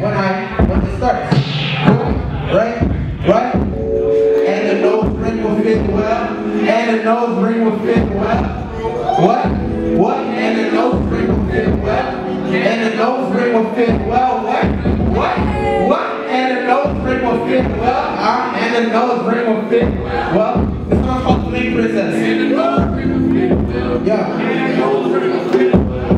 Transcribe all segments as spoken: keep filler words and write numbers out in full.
when I when it starts. Right? Right? And the nose ring will fit well. And the nose ring will fit well. What? What? And the nose ring will fit well. And the nose ring will fit well. What? What? What? And the nose ring will fit well. Uh, and the nose ring will fit well. This one's called the Link Princess. And the nose ring will fit well. Yeah. And the nose ring will fit well.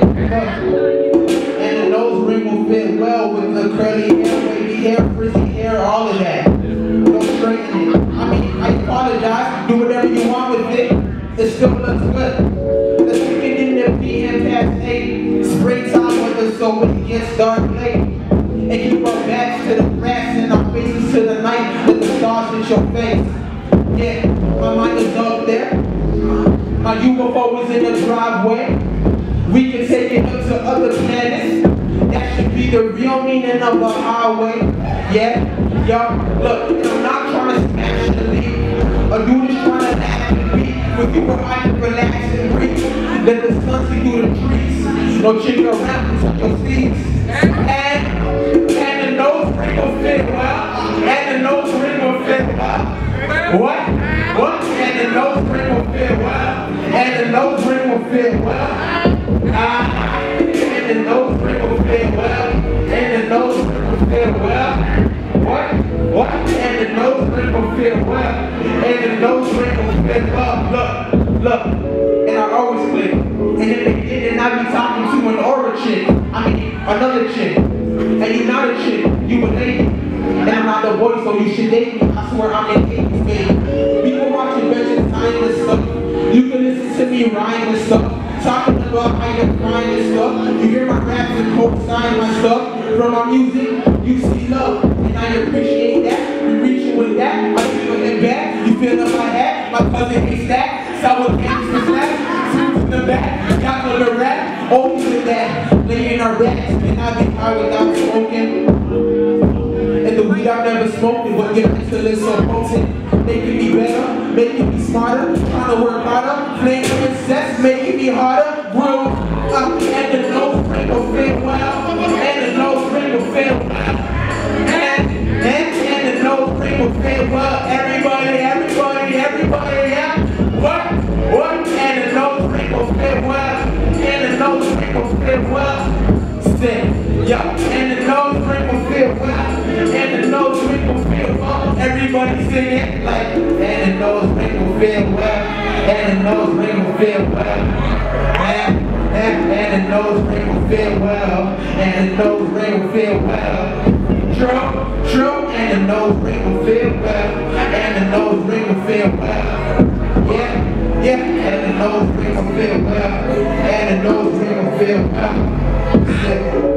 And the nose ring will fit well with the curly hair, wavy hair, frizzy hair, all of that. Don't straighten it. I mean, I apologize. Do whatever you want with it. It still looks good. Let's kick it in the P M past eight. Springtime weather, so when it gets dark late. And keep our backs to the grass and our faces to the night with the stars in your face. Yeah, my mind is up there. My U F O is in the driveway. We can take it up to other planets. That should be the real meaning of a highway. Yeah, yo, look, and I'm not trying to smash the lead. A dude is trying to laugh and beat. With you where I can relax and breathe. Let the sun see through the trees. No chick around until your seats. And, and the nose ring will fit well. And the nose ring will fit well. What? What? And the nose ring will fit well. And the nose ring will fit well. Ah, and the nose ring will fit well. And the nose ring will fit well. What? What? And the nose ring will fit well. And the nose ring will fit well. Look, look. And I always click. And in the beginning I be talking to an aura chick. I mean, another chick. And you not a chick, you a lady. And I'm not a boy, so you should date me. I swear I'm in eighties, baby. People watching bitches dying and stuff. You can listen to me rhyme and stuff. Talking about how you're crying and stuff. You hear my raps and co-sign my stuff. From my music, you see love. And I appreciate that. You reaching with that. I feel it back. You feel up my hat. My cousin hates that. Sour candies for snacks. Suits in the back. Got for the rap. Always with that. Laying our rats. And I be high without smoking. And the weed I've never smoked it, but get until it's so potent. Making me better, making me smarter, trying to work harder. Flame princess, making me harder. Bro, uh, and the nose ring will fit well. And the nose ring will fit well. And, and, and the nose ring will fit well. Everybody, everybody, everybody, yeah. What? What? And the nose ring will fit well. And the nose ring will fit well. Sick, yeah. And the nose ring will fit well. And the nose ring will fit well. Everybody sing it like. And the nose ring will fit well. And the nose ring will fit well. And, and, and the nose ring will fit well. And the nose ring will fit well. True, true. And the nose ring will fit well. And the nose ring will fit well. Yeah, yeah. And the nose ring will fit well. And the nose ring will fit well.